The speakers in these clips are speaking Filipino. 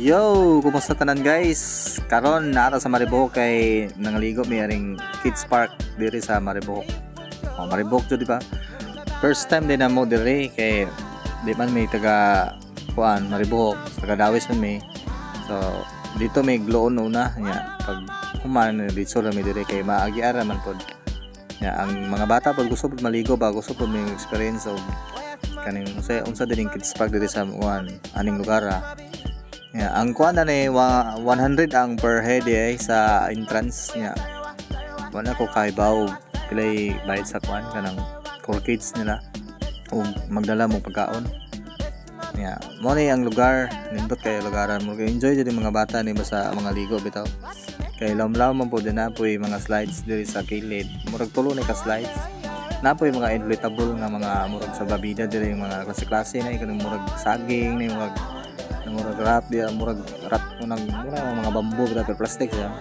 Yo, kumusta tanan guys? Karon naata sa Maribohok kay nangaligo mi aring Kids Park diri sa Maribohok. Maribohok jud di ba? First time din na mo diri kay di man may taga kuan Maribohok, taga Dawis man mi. So dito may gloon una nya pag human dito ra mi diri kay maagiara man pod. Nya ang mga bata pod gusto pod maligo ba, gusto pod may experience of kaning unsa din Kids Park diri sa kuan aning lugar. Yeah, ang kuan na ni 100 ang per head sa entrance niya. Wala ko kaibaw pilay bayad sa kuan kanang for kids nila o magdala mo pagkaon. Yeah, mo ni ang lugar, nindot kay lugaran mo. Enjoy jud mga bata ni basta mga ligo bitaw. Kay lamlaw man po din na po mga slides diri sa kilid. Murag tulo ni ka slides. Na po mga inflatable nga mga murag sa babida diri mga klase-klase na kanang murag saging ni murag wrap dia murag wrap unang mga bamboo pero plastic siya.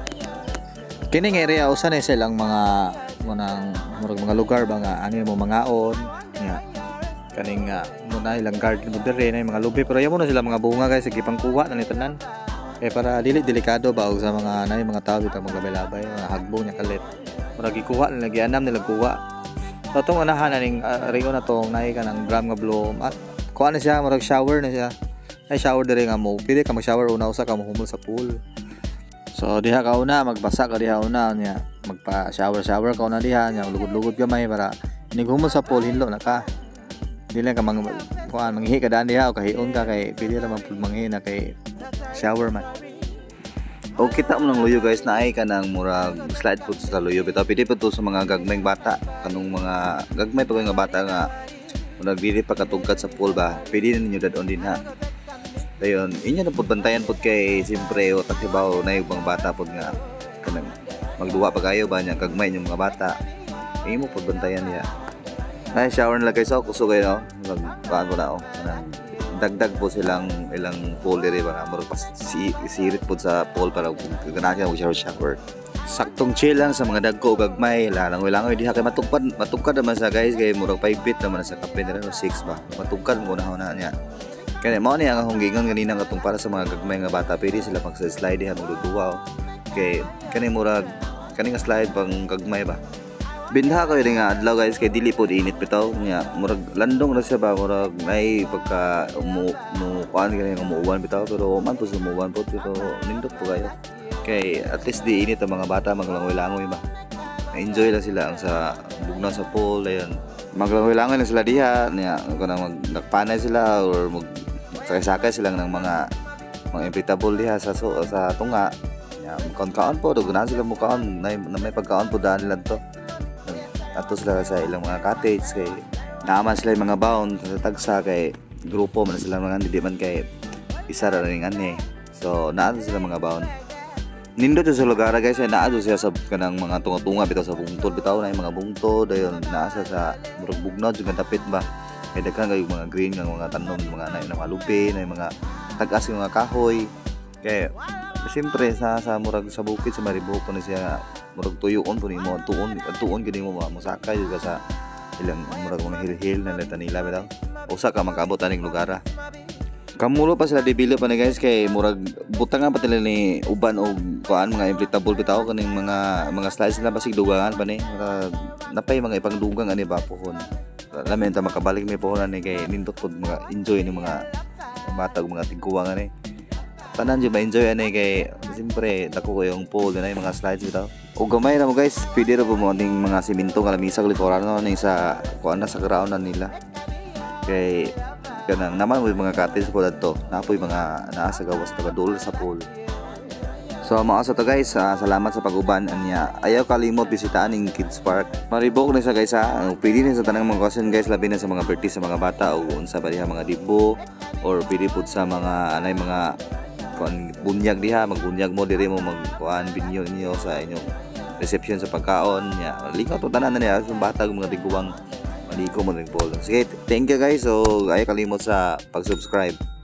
Kining area usa ni silang mga murag mga lugar ba nga ani mo mangaon nya kaning muna ilang garden mo diri na mga lubi pero yamo na sila mga bunga guys sige pangkuha na ni tanan para dili delikado ba og sa mga nay mga tao dito maglabay-labay mga hagbong nya kalit murag gikuha lagi anam nila kuha so tong anahan ning rio na tong nay kanang drum nga bloom at kuha na siya murag shower na siya. Ay shower diri nga mo. Pili ka mag-shower una usa ka mahumol sa pool. So diha ka una magbasa ka diha una nya. Magpa-shower ka una diha nya lugod-lugod gamay para inigumol sa pool hinlo na ka. Dili ka manghi ka daan diha o kahion ka kay pili ra man pud manghi na kay shower man. O kita mo ng luyo guys na ay kanang murag slide pud sa luyo bitaw pili pud to sa mga gagmayng bata kanung mga gagmay pa nga bata nga murag dili pa katugkad sa pool ba. Pili na ninyo dadon din ha. Dayon, inyo na po bantayan po kay siyempre o takibaw na yung mga bata po nga kanang magduwa pa kayo ba niya kagmay yung mga bata inyo mo po bantayan niya na shower nila kayo sa kuso kayo magpaan po na o dagdag po silang ilang pool diri ba marag pas sirit po sa pool para ganahan yung shower saktong chill lang sa mga dagko o gagmay langoy-langoy diha kay matugkad naman sa guys kay murag 5 feet naman sa kape nila 6 ba matugkad mo na niya. Kaya mo ni ang hunggingon ganina katong para sa mga gagmay nga bata pwede sila magsa-slide diha magduduwa kay kani murag kani nga slide pang gagmay ba binha kayo nga adlaw guys kay dili pod init bitaw nya murag landong ra siya ba murag nay pagka kuan kani nga muuwan bitaw pero man po sa muuwan po pero nindot po kayo kay at least di init ang mga bata maglangoy-langoy ba enjoy lang sila ang sa bugnaw sa pool ayan maglangoy-langoy lang sila diha nya kanang nagpanay sila or sakay-sakay sila ng mga inflatable diha sa tunga nya kaon po dugunan sila mukaon na may pagkaon po daan nila to ato sila sa ilang mga cottage kay naman sila yung mga baon sa tagsa kay grupo man sila mga hindi man kay isa ra ning ani so naa sila mga baon nindot sa lugar guys ay naa siya sa kanang mga tunga-tunga bitaw sa bungtod bitaw na yung mga bungtod dayon naa sa murag bugnaw jud nga dapit ba kay daghan kay mga green nga mga tanom mga na mga lupi na mga tagas nga kahoy kay siyempre sa murag sa bukid sa Maribohok po na siya murag tuyoon po nimo tuon gid mo musakay jud sa ilang murag mga hilhil na leta nila bitaw usa ka makabot aning lugar kamulo pa sila develop pa ni guys kay murag butangan pa nila ni uban og kuan mga inflatable bitaw kaning mga slides nila basig dugangan pa ni napay mga ipangdugang ani ba pohon lamen ta makabalik may pohon ani kay nindot pod mga enjoy ni mga bata ug mga tigkuwang ani tanan jud ma-enjoy ani kay siyempre dako ko yung pool na yung mga slides bitaw ug gamay na mo guys pwede ra po mo ning mga semento nga lamisa ug likuran no ning sa kuan na sa ground nila kay kanang naman may mga cottage po dito napoy mga naa sa gawas tagadol sa pool so mga sa to guys salamat sa pag-uban anya ayaw kalimot bisitaan ning Kids Park Maribohok na sa guys pwede na sa tanang mga question guys labi na sa mga birthday sa mga bata o unsa ba diha mga dibo or pwede pud sa mga anay mga kuan bunyag diha magbunyag mo diri mo magkuan binyo niyo sa inyong reception sa pagkaon nya likaw to tanan na niya sa bata ug mga tiguwang maliko mo ring pool sige thank you guys so ayaw kalimot sa pag-subscribe